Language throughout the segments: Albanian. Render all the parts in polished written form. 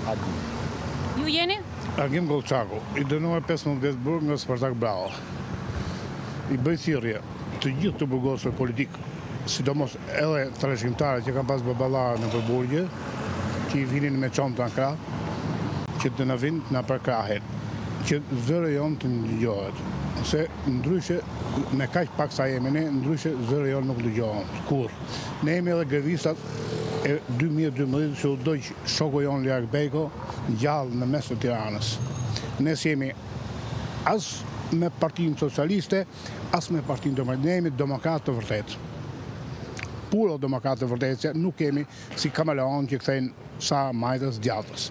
Ju jeni? Agim Golçaku, I dënuar 15 vjet burg nga Spartak Brava. I bëj thirrje të gjithë të burgosur politik, sidomos edhe trashëgimtarët që kanë pas baballarë në përburgje, që I vinin me çonta në krah, që të na vinë të na përkrahen, që zëri jon të ndëgjohet. Se ndryshe, me kaq pak sa jemi ne, ndryshe zëri jon nuk dëgjohet kur. Ne jemi edhe grevistat e 2012 që u dojq shoku jon Larg Bejko gjallë në mes të Tiranës. Ne jemi as me Partinë Socialiste, as me Partinë Demokratike, ne jemi demokratë të vërtet. Puro demokratë të vërtet, që nuk kemi si kameleon që kthejnë sa majtës djatës.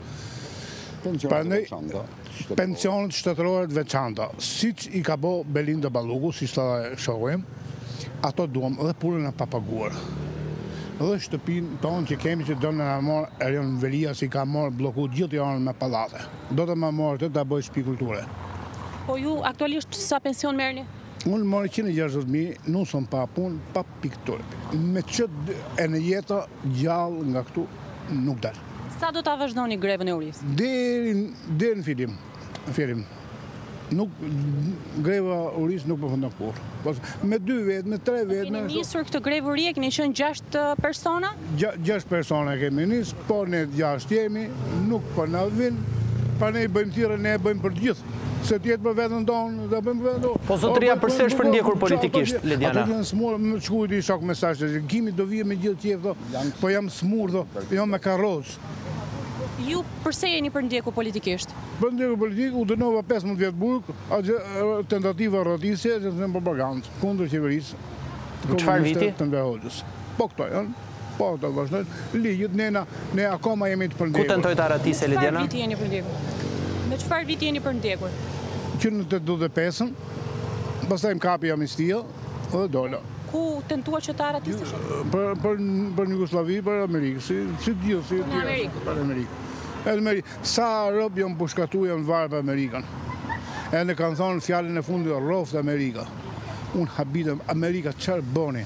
Pensionet shtetërore të veçanta, siç I ka bo Belinda Balluku, si thë shoku im, ato duam dhe punën e papaguar. Dhe shtëpinë tonë që kemi që do në marë Erion Velia si ka marë bloku gjithë janë me pallate. Do të më marë të bëj shtëpi kulture. Po ju aktualisht sa pension merrni? Unë marë 160.000, nusëm pa punë, pa pikturë. Me qëtë e në jetë gjallë nga këtu nuk dalë. Sa do ta vazhdoni grevën e urisë? Deri në fillim. Nuk greva urisë nuk përfundon kurrë. Me 2 vjet, me 3 vjet. Keni nisur këtë grevë urie, keni qenë 6 persona? 6 persona kemi nisë, po ne 6 jemi, nuk po na vin, pa ne I bëjmë thirrje, ne e bëjmë për të gjithë. Se tjetë për vetën tonë, dhe bëjmë për vetën tonë. Po zotëria, përse është përndjekur politikisht, Lediana? Ato janë smurë, më shkujt I shok mesazh, Gimi do vije me gjithë qefë, po jam smurë, jam me karrocë. Ju përse jeni përndjekur politikisht? Përndjekur politikë, u dënova 15 vjet burg, tentativa rrodisje, që të propagandë, kundër qeverisë. Çfarë viti? Të Enver Hoxhës. Po këto janë, po të vazhdojnë, ligjit, ne akoma jemi të përndjekur. Ku tentoj të aratise, Lediana? Çfarë viti jeni përndjekur? Me çfarë viti jeni përndjekur? Që në 85-ën, pastaj më kapi amnistia, dhe dola. Ku tentua që të aratisësh? Për Jugoslavi, për Amerikë, si gjithë, si për Amerikë. Sa rob jam pushkatu jam varë për Amerikën. E në kanë thonë fjallin e fundi roftë Amerika. Unë habitëm Amerika qërë boni.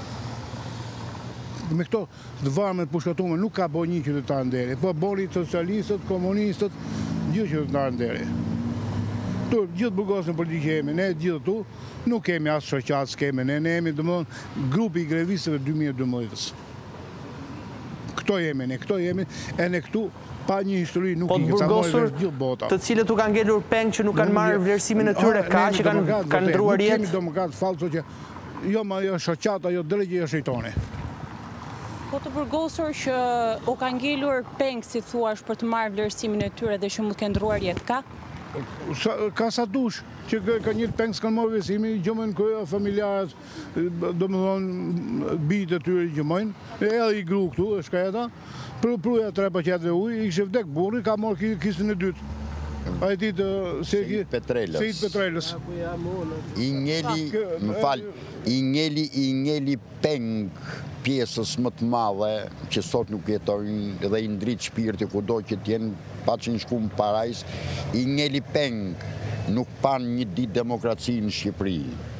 Me këto të varme të pushkatume nuk ka bo një qytetar nderi, po boni socialistët, komunistët, gjithë qytetar nderi. Gjithë burgosën politik jemi, ne gjithë tu, nuk kemi asë shoqatës kemi, ne jemi dëmonë grupi I grevistëve 2012-ës. Këto jemi, e ne këtu, pa një histori nuk I kësa mojë vesh gjithë bota. Të cilët u kanë ngelur peng që nuk kanë marrë vlerësimin e tyre, ka që kanë ndruar jetë? Nuk kemi demokratë falso që jo shoqata, jo dërgjë, jo shejtoni. Po të burgosur që u kanë ngelur peng, si thuash, për të marrë vlerësimin e tyre dhe që mund të kenë ndruar jetë, ka? Ka sa dush, që ka një peng s'kanë marrë vlerësimin, gjëmën këja familjarët, do më thonë, bitë të tyre gjëmën, edhe I gru këtu, e shkajeta, pruja 3 paketë dhe ujë, I kështë vdek burri, ka marrë kistën e dytë. A e ditë Sejt Petrelës. I ngeli peng pjesës më të madhe, që sot nuk jetojnë dhe I ndrit shpirti ku do që t'jenë pa që në shku më parajs, I ngeli peng nuk pan një ditë demokraci në Shqipëri.